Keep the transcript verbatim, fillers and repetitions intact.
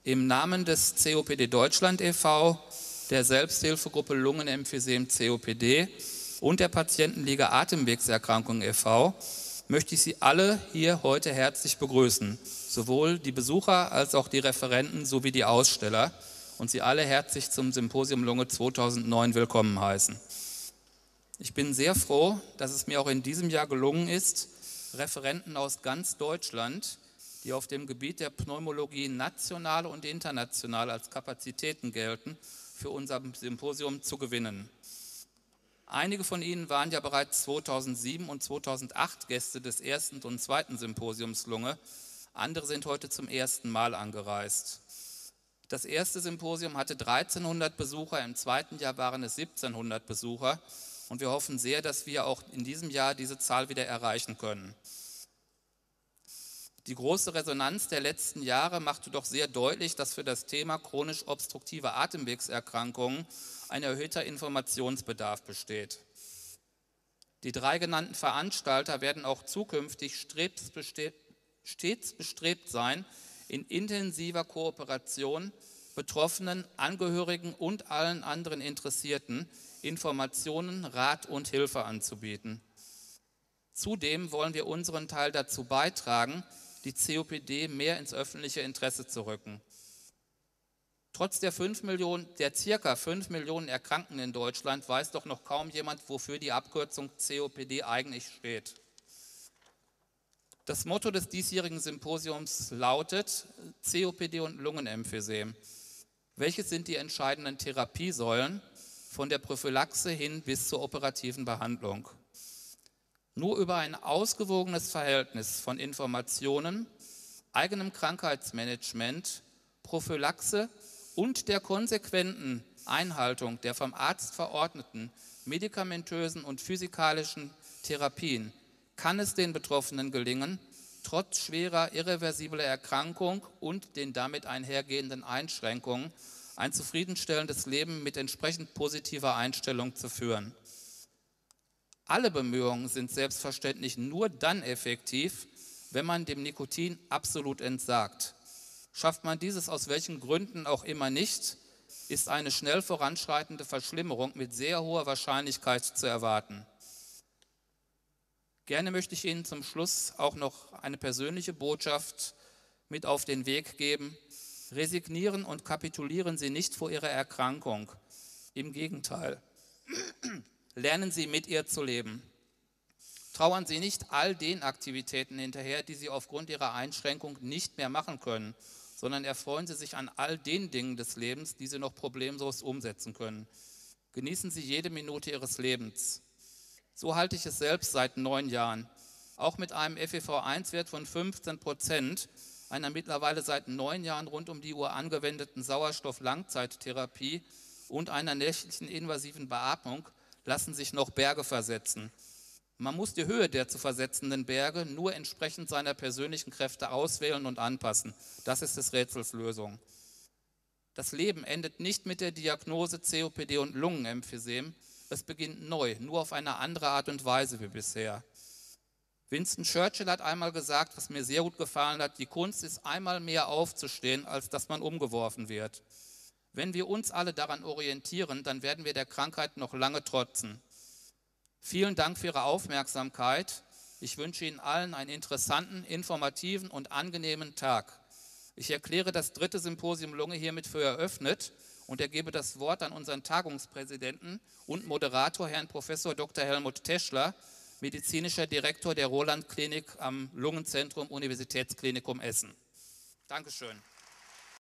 Im Namen des C O P D Deutschland e V, der Selbsthilfegruppe Lungenemphysem C O P D und der Patientenliga Atemwegserkrankungen e V möchte ich Sie alle hier heute herzlich begrüßen, sowohl die Besucher als auch die Referenten sowie die Aussteller, und Sie alle herzlich zum Symposium Lunge zweitausendneun willkommen heißen. Ich bin sehr froh, dass es mir auch in diesem Jahr gelungen ist, Referenten aus ganz Deutschland, die auf dem Gebiet der Pneumologie national und international als Kapazitäten gelten, für unser Symposium zu gewinnen. Einige von Ihnen waren ja bereits zweitausendsieben und zweitausendacht Gäste des ersten und zweiten Symposiums Lunge, andere sind heute zum ersten Mal angereist. Das erste Symposium hatte dreizehnhundert Besucher, im zweiten Jahr waren es siebzehnhundert Besucher und wir hoffen sehr, dass wir auch in diesem Jahr diese Zahl wieder erreichen können. Die große Resonanz der letzten Jahre machte doch sehr deutlich, dass für das Thema chronisch obstruktive Atemwegserkrankungen ein erhöhter Informationsbedarf besteht. Die drei genannten Veranstalter werden auch zukünftig stets bestrebt sein, in intensiver Kooperation Betroffenen, Angehörigen und allen anderen Interessierten Informationen, Rat und Hilfe anzubieten. Zudem wollen wir unseren Teil dazu beitragen, die C O P D mehr ins öffentliche Interesse zu rücken. Trotz der, fünf Millionen, der circa fünf Millionen Erkrankten in Deutschland weiß doch noch kaum jemand, wofür die Abkürzung C O P D eigentlich steht. Das Motto des diesjährigen Symposiums lautet C O P D und Lungenemphysem. Welches sind die entscheidenden Therapiesäulen von der Prophylaxe hin bis zur operativen Behandlung? Nur über ein ausgewogenes Verhältnis von Informationen, eigenem Krankheitsmanagement, Prophylaxe und der konsequenten Einhaltung der vom Arzt verordneten medikamentösen und physikalischen Therapien kann es den Betroffenen gelingen, trotz schwerer irreversibler Erkrankung und den damit einhergehenden Einschränkungen ein zufriedenstellendes Leben mit entsprechend positiver Einstellung zu führen. Alle Bemühungen sind selbstverständlich nur dann effektiv, wenn man dem Nikotin absolut entsagt. Schafft man dieses aus welchen Gründen auch immer nicht, ist eine schnell voranschreitende Verschlimmerung mit sehr hoher Wahrscheinlichkeit zu erwarten. Gerne möchte ich Ihnen zum Schluss auch noch eine persönliche Botschaft mit auf den Weg geben. Resignieren und kapitulieren Sie nicht vor Ihrer Erkrankung. Im Gegenteil. Lernen Sie mit ihr zu leben. Trauern Sie nicht all den Aktivitäten hinterher, die Sie aufgrund Ihrer Einschränkung nicht mehr machen können, sondern erfreuen Sie sich an all den Dingen des Lebens, die Sie noch problemlos umsetzen können. Genießen Sie jede Minute Ihres Lebens. So halte ich es selbst seit neun Jahren. Auch mit einem F E V eins Wert von fünfzehn Prozent, einer mittlerweile seit neun Jahren rund um die Uhr angewendeten Sauerstoff-Langzeittherapie und einer nächtlichen invasiven Beatmung lassen sich noch Berge versetzen. Man muss die Höhe der zu versetzenden Berge nur entsprechend seiner persönlichen Kräfte auswählen und anpassen. Das ist des Rätsels Lösung. Das Leben endet nicht mit der Diagnose C O P D und Lungenemphysem. Es beginnt neu, nur auf eine andere Art und Weise wie bisher. Winston Churchill hat einmal gesagt, was mir sehr gut gefallen hat, die Kunst ist einmal mehr aufzustehen, als dass man umgeworfen wird. Wenn wir uns alle daran orientieren, dann werden wir der Krankheit noch lange trotzen. Vielen Dank für Ihre Aufmerksamkeit. Ich wünsche Ihnen allen einen interessanten, informativen und angenehmen Tag. Ich erkläre das dritte Symposium Lunge hiermit für eröffnet und ergebe das Wort an unseren Tagungspräsidenten und Moderator, Herrn Professor Doktor Helmut Teschler, medizinischer Direktor der Roland Klinik am Lungenzentrum Universitätsklinikum Essen. Dankeschön.